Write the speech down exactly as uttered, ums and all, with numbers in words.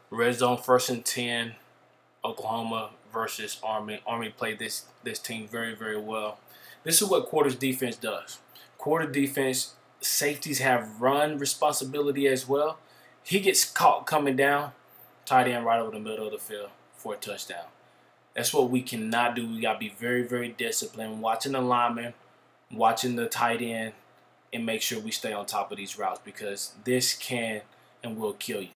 Red zone first and ten, Oklahoma versus Army. Army played this this team very, very well. This is what quarters defense does. Quarter defense, safeties have run responsibility as well. He gets caught coming down, tight end right over the middle of the field for a touchdown. That's what we cannot do. We got to be very, very disciplined, watching the lineman, watching the tight end, and make sure we stay on top of these routes because this can and will kill you.